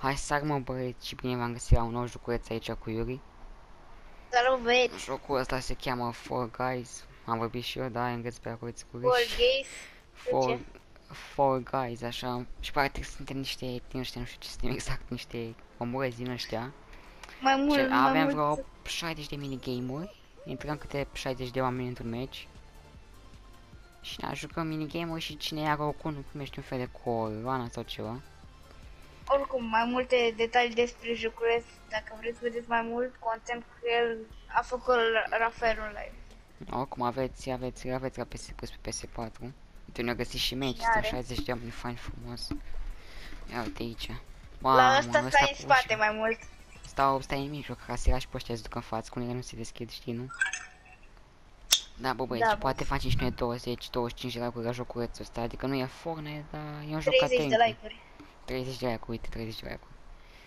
Hai să sar, mă, băieți, și bine v-am găsit la un nou joculeț aici cu Yuri. Salut, băieți! Jocul ăsta se cheamă Fall Guys. Am vorbit și eu, da, engleză pe acolo îți All gays. De ce? Fall Guys, așa. Și practic suntem niște, nu știu ce suntem exact, niște omorezi din ăștia. Mai Și mult, mai avem mult. vreo 60 de minigame-uri. Intrăm câte 60 de oameni într-un match. Și ne jucăm minigame-uri și cine ia rocul nu primește un fel de coroană sau ceva. Oricum, mai multe detalii despre joculeț, dacă vreți să vedeți mai mult content cu el, a făcut Rafael în live. Oricum aveți la PS Plus pe PS4. Tu ne-a găsit și match, Cine are? 160 de oameni, fain frumos. Ia uite aici. La ăsta Mamă, stai în cu spate ușa. mai mult. Stai în mijloc, ca să-i lași pe ăștia să ducă în față, cu unele nu se deschid, știi, nu? Da, bă, băieți, Da, bă. poate facem și noi 20-25 de like-uri la joculețul ăsta, adică nu e Fortnite, dar e un joc 30 de atent. like-uri. 30 de like-uri, uite, 30 de like-uri.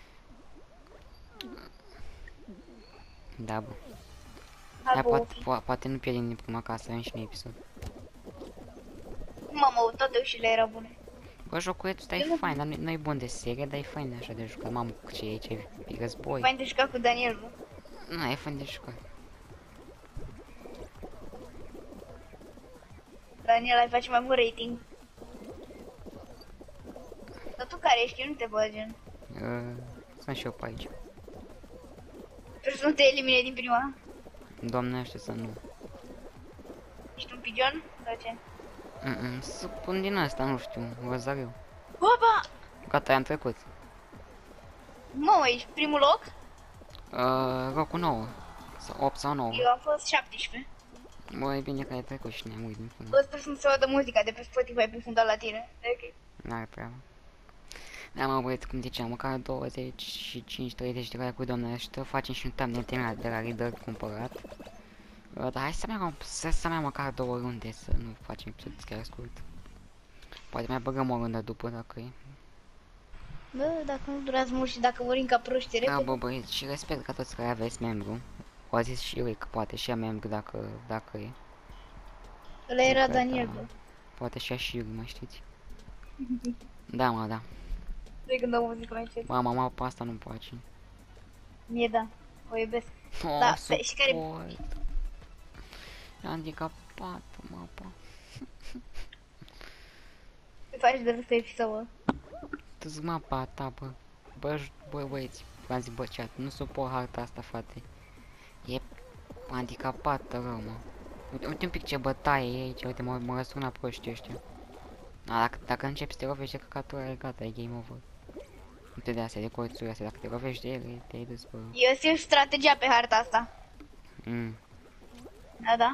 Da, bă. Hai, Hai, bă, poate nu pierdem din prima casă, avem și noi episod. mamă, toate ușile erau bune. Bă, joculețul ăsta e fain, dar nu e bun de serie, dar e fain de așa de jucat. Mamă, cu ce e aici, e război. Mai de jucat cu Daniel, nu? Nu, e fain de jucat. Daniel, ai face mai mult rating. Dar tu care ești? Eu nu te văd, gen. Sunt și eu pe aici. Trebuie să nu te elimine din prima. Doamnește să nu. Ești un pigeon? Sau ce? Să pun din asta, nu știu, rozariu. Opa! Gata, am trecut. Mă, ești primul loc? Locul 9. Sau 8 sau 9. Eu am fost 17. Bă, e bine că ai trecut și ne-am uitat până. O sper să nu se audă muzica de pe Spotify pe fundal la tine. Ok. N-are treabă. Da, mă, băieți, cum ziceam, măcar 25-30 de like-uri, doamne ajută, facem și un thumbnail terminat de la Reader cumpărat. Dar hai să mai măcar 2 runde, să nu facem episod chiar scurt. Poate mai băgăm o rundă după, dacă e. Bă, dacă nu durează mult și dacă murim ca proști repede. Da, bă, băieți, și respect ca toți care aveți membru. O a zis și eu că poate și ea membru dacă e. Ăla era Cred, Daniel, da. bă. Poate și ea și Yuri, mă știți? Da, mă, da. De când o muzică mai încet. Mama, pe asta nu-mi place. Mie da, o iubesc. Oh, Da, support. și care... Handicapat, mapa. Te faci de râs episodul. Tu-ți mapa ta, bă. Bă, băieți, v-am zis, bă, chat, nu suport harta asta, frate. E handicapată rău, mă. Uite un pic ce bătaie e aici, uite, mă răsună proștii ăștia. Dacă începi să te lovești de căcatura, e gata, e game over. Uite de astea, de colțuri astea, dacă te lovești de ele, te-ai dus, bă. Eu simt strategia pe harta asta. Da, da.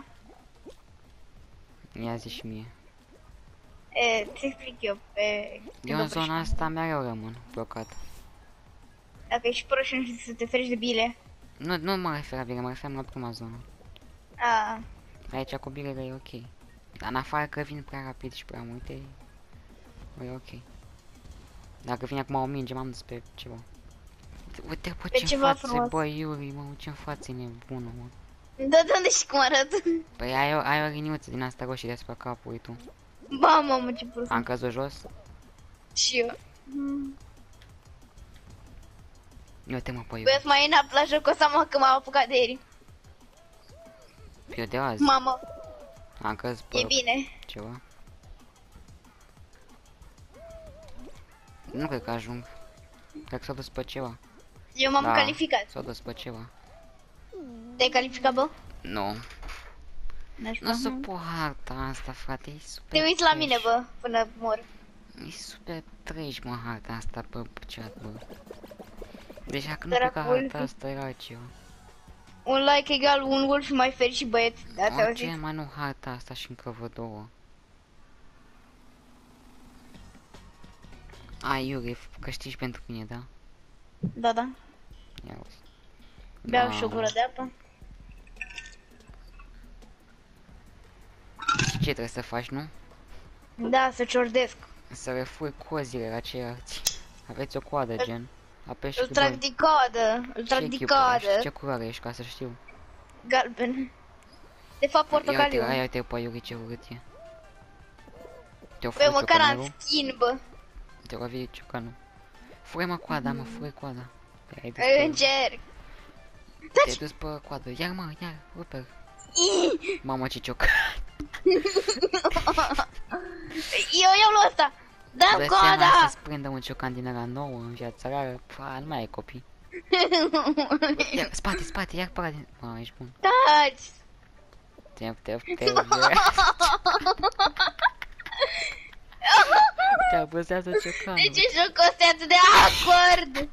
Ia zi și mie. Ți explic eu pe... Eu în zona asta mereu rămân blocat. Dacă ești proști și nu știi să te ferești de bile. Nu mă refer la bine, mă refer la prima zonă. A, Aici cu bilele e ok. Dar în afară că vin prea rapid și prea multe, e ok. Dacă vine acum o minge, m-am dus pe ceva. Uite, bă, Pe ce ceva față, frumos. bă, Yuri, mă, ce față nebună, mă. da, de unde și cum arăt? Păi ai o liniuță din asta roșie deasupra capului tu. Ba, mamă, ce prost. Am căzut jos? Și eu. Uite, mă, pe Bă, Yuri. mai înap la jocul ăsta, mă, că m-am apucat de eri. Eu de azi Mamă, am căzut pe e bine. ceva. Nu cred că ajung. Cred că s-a dus pe ceva. Eu m-am calificat. S-a dus pe ceva. Te-ai calificat, bă? Nu. N-aș Nu suport harta asta, frate, e super Te uiți la trash. mine, bă, până mor. E super trash, mă, harta asta pe chat, bă. Deci dacă nu Săracul. pleca harta asta era ceva. Un like egal un wolf mai fericit, băieți. Ați Ce auzit? mai nu harta asta și încă văd două. Ai, Iuri, câștigi pentru mine, da? Da, da. Ia uzi. Beau și o gură de apă. Și ce trebuie să faci, nu? Da, să ciordesc. Să refui cozile la ceilalți. Aveți o coadă, gen. Apeși Îl cu trag doi. din coadă. Îl trag Ce din echipă ești? coadă. Ce culoare ești, ca să știu? Galben. De fapt, portocaliu. Ia uite pe Iuri ce urât e. Te-o Bă, furit măcar am ciocanul? skin, bă. Te-o lovit ciocanul. Fură-mă coada, mă, fură coada. Te-ai dus Încerc. te-ai dus pe coadă. Iar, mă, iar, rupe. Mamă, ce cioc. Eu iau lui ăsta. Dă Dă seama coada. să-ți prindă un ciocan din ăla nouă în viața rară. Pa, nu mai ai copii. Iar, spate, spate, iar para din... Mă, ești bun. Taci. Te apăsează ciocanul. De ce jocul ăsta e atât de awkward?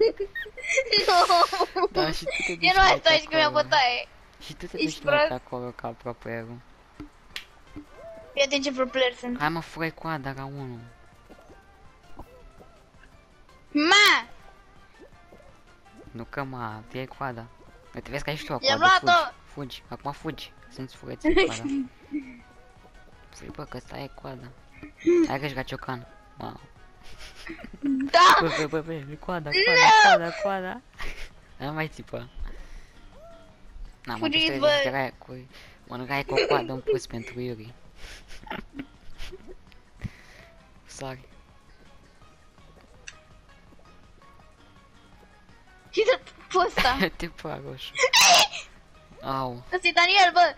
Nu. Da, și tu te duci Eu nu mai mai stau pe și că mi-a acolo. bătaie. Și tu te Ești duci mai pe prost? acolo ca proprierul. Fii atent ce pro player sunt. Hai mă, fură coada la 1. Ma! Nu că mă, iei coada. Uite, vezi că ești tu I-am acolo, luat-o. fugi. Acum fugi, să-ți furăți coada. Să-i bă, că ăsta e coada. Hai că ești ca ciocan. Wow. Da! Bă, coada. Nu mai țipă. Na, mă, Fugiți, trebuie bă. să te cu... Mănâncai cu o coadă în plus pentru Yuri. Sorry. Și de pe ăsta. Te pua roșu. Au. Ăsta-i Daniel, bă.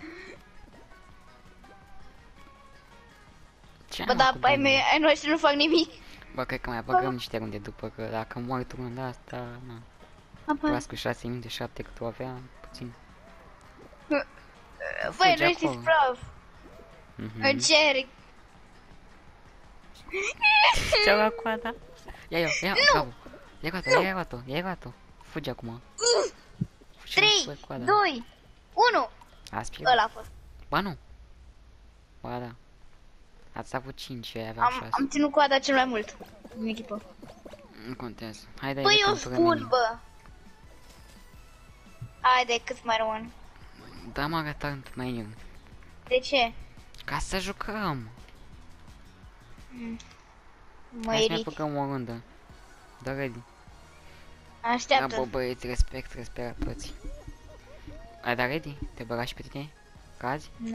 Ce Bă, am da, făcut, ai domnule? mei, ai noștri nu fac nimic. Bă, cred că mai băgăm niște runde după, că dacă mor tu runda asta, na. Apa. Las cu 6 minute 7 cât o avea, puțin. Băi, Fugi nu știți acolo. praf. Mhm. Încerc. Ce-a luat coada? Ia, bravo. Ia luat-o. Fugi acum. Fugi, 3, coada. 2, 1. Aspiră. Ăla a fost. Ba nu. Ba da. Ați avut 5, eu aveam 6. Am ținut coada cel mai mult. În echipă. Nu contează. Hai, dai Băi, eu pentru spun, mine. bă. Haide, cât mai rămân? Da, mă arătat mai eu. De ce? Ca să jucăm. Mă Hai să mai iric. băgăm o rundă. Da, ready. Da, Așteaptă. bă, băieți, respect la toți. Ai da ready? Te băga și pe tine? Cazi? Da.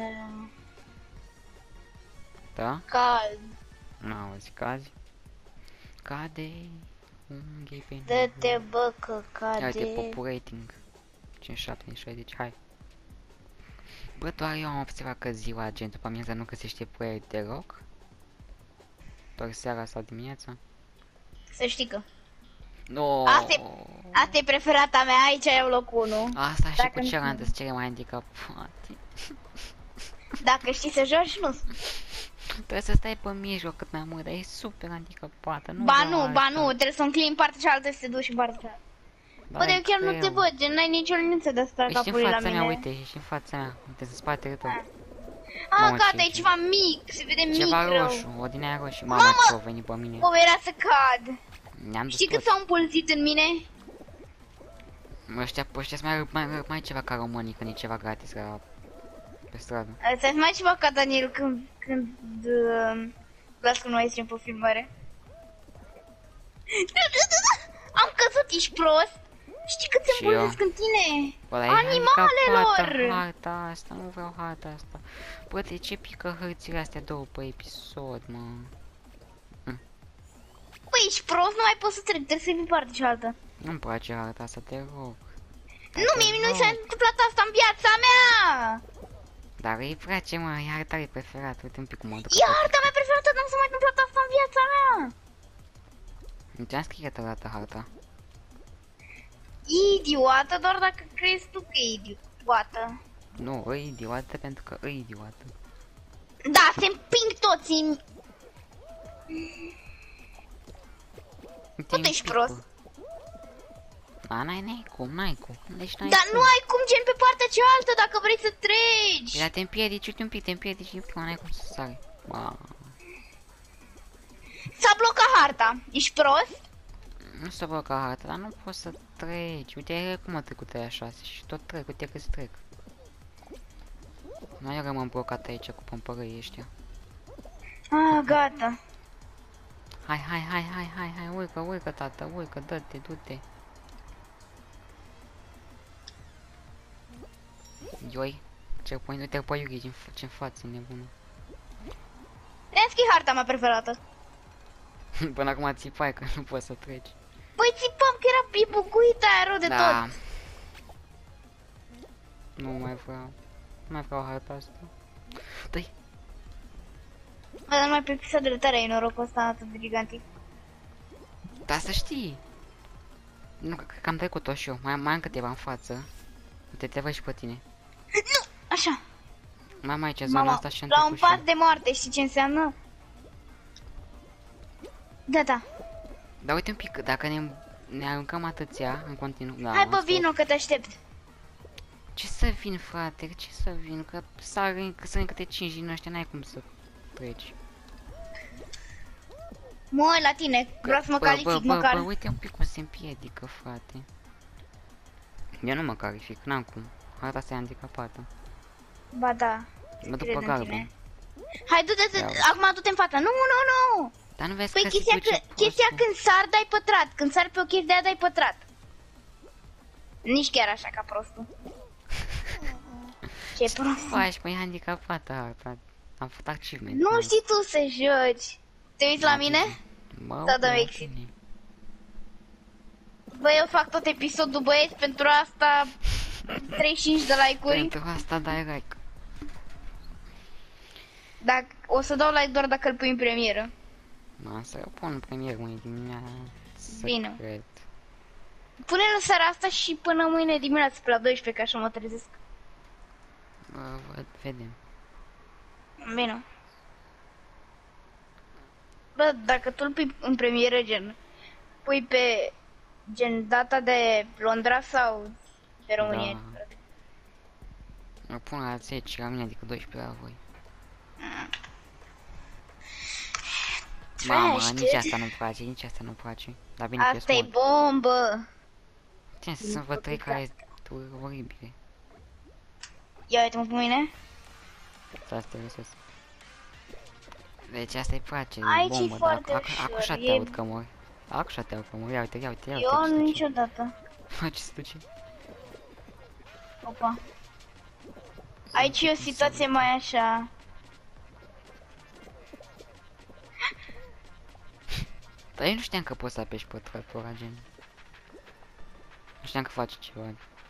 Da? Cald. N-auzi, cazi? Cade unghii pe Dă-te, bă, că Ia uite, cade. pop rating 57 din 60, hai. Bă, doar eu am observat că ziua gen după amiază nu găsește proiect deloc. Doar seara sau dimineața. Să știi că. No. Asta e preferata mea, aici iau locul 1. Asta și Dacă cu nu- cealaltă sunt cele mai handicapate. Dacă știi să joci, nu. Trebuie să stai pe mijloc cât mai mult, dar e super handicapată. Nu Ba vreau nu, ba asta. nu, trebuie să înclini partea cealaltă să te duci în partea cealaltă. Da, Bă, de e chiar nu te greu. văd, gen, n-ai nicio liniuță de asta Ești în capului la fața mine. mea, uite, ești în fața mea. Uite, în spatele tău. Ah, Mamă, gata, ce- e ceva mic, se vede mic Ceva rău. roșu, o din aia roșie. Mamă, Mamă! ce-o venit pe mine. O, era să cad. Ne-am dus Știi cât toți. s-au împulzit în mine? Ăștia mai ceva ca românii, când e ceva gratis la... pe stradă. Să mai ceva ca Daniel când las cu noi stream pe filmare. Am căzut, ești prost? Știi cât se Și eu. împulzesc în tine? Bă, dar e Animalelor! handicapată harta asta, nu vreau harta asta. Bă, de ce pică hărțile astea două pe episod, mă? Băi, ești prost, nu mai poți să treci, trebuie să fii partea cealaltă. Nu-mi place harta asta, te rog. Nu, mie nu mi s-a întâmplat asta în viața mea! Dar îi place, mă, e harta e preferată. Uite un pic cum mă duc. E harta mea preferată, nu s-a mai întâmplat asta în viața mea! Nu ți-am scris că arată harta. Idiotă, doar dacă crezi tu că e idiotă. Nu, e idiotă pentru că e idiotă. Da, se împing toți în... Uite, Tot un ești pic, prost. bă. Da, n-ai cum. Deci n-ai Dar cum. nu ai cum gen pe partea cealaltă dacă vrei să treci. Dar te împiedici, uite un pic, te împiedici, că n-ai cum să sari. Ba, S-a blocat harta. Ești prost? nu s-a blocat harta, dar nu poți să treci. Uite cum a trecut aia 6 și tot trec, uite că trec. Mai rămân blocat aici cu pămpărăii ăștia. Ah, gata. Hai, urcă, tată, urcă, dă-te, du-te. Ioi, ce pui, uite pe Yuri, ce-n față, nebună. Le-am scris harta mea preferată. Până acum țipai că nu poți să treci. Păi țipam că era bibuguit aia rău de Da. tot. Nu mai vreau. Nu mai vreau harta asta. Dă-i. Bă, dar numai pe episoadele tare ai norocul ăsta atât de gigantic. Dar să știi. Nu, cred că am trecut-o și eu. Mai am câteva în față. Te văd și pe tine. Nu! Așa. Mai am aici zona Mama, asta și am la un trecut și pas eu. de moarte, știi ce înseamnă? Da, da. Dar uite un pic, dacă ne aruncăm atâția în continuu. Da, Hai, bă, stop. vino că te aștept. Ce să vin, frate? Ce să vin? Că sări câte 5 din ăștia, n-ai cum să treci. Mă uit la tine, vreau să mă calific măcar. Bă, uite un pic cum se împiedică, frate. Eu nu mă calific, n-am cum. Harta asta e handicapată. Ba da. Mă duc cred pe în galben. tine. Hai, du-te, Ia uite. acum du-te în față. Nu, nu, nu! Dar nu vezi Păi că se chestia, duce chestia prostul? când sar, dai pătrat. Când sar pe o chestie de aia, dai pătrat. Nici chiar așa ca prostul. Ce prost. Faci, mă, e handicapată harta. Am făcut achievement. Nu știi tu să joci. Te uiți la mine? Mă, Da, da, bă, exit. bine. Bă, eu fac tot episodul, băieți, pentru asta 35 de like-uri. Pentru asta dai like. Dacă, o să dau like doar dacă îl pui în premieră. Mă, să eu pun în premier mâine dimineață. Bine. Cred. Pune-l în seara asta și până mâine dimineață pe la 12, că așa mă trezesc. Vedem. Bine. Bă, dacă tu îl pui în premieră, gen, pui pe, gen, data de Londra sau de România? Da. Mă pun la 10 la mine, adică 12 la voi. Mamă, Trash, nici dude. asta nu-mi place, nici asta nu-mi place. Dar bine că Asta e e bombă. Ce să vă trei care e oribile. Ia uite-mă pe mine. Stai să te găsesc. Deci asta îi place, Aici e e bombă, dar foarte acum așa ușor, te e- aud că mori. Așa te aud că mori, ia uite, ia uite, ia uite Eu ce se duce. niciodată. Ce se duce? Opa. Aici e o situație mai așa. Dar eu nu știam că poți să apeși pe tractora, gen. Nu știam că face ceva.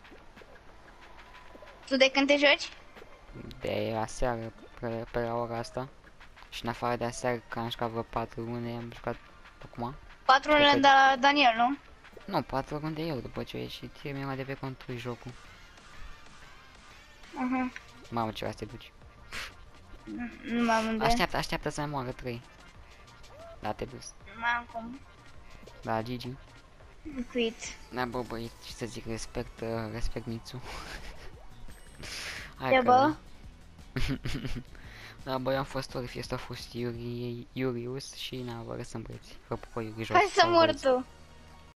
Tu de când te joci? De aseară, pe la ora asta. Și în afară de aseară, că am jucat vreo 4 runde, am jucat acum. 4 luni de la Daniel, nu? Nu, 4 runde eu, după ce a ieșit, e mi-a de pe contul jocul. Aha. Mamă, ce să te duci. Nu mai am unde. Așteaptă să mai moară 3. Da, te dus. Nu mai am cum. Da, Gigi. Quit. Da, bă, băi, ce să zic, respect Mitsu. Ce, bă? Da, bă, eu am fost Orfi, ăsta a fost Iurius și na, vă lăsăm băieți. Vă pupă Iuri jos. Hai să sau mor băieți. tu.